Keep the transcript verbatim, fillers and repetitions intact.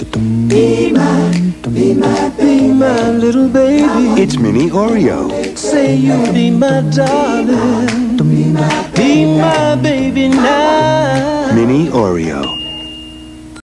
Be my, be my, be my little baby. It's Mini Oreo. Say you'll be my darling. Be my baby now. Mini Oreo.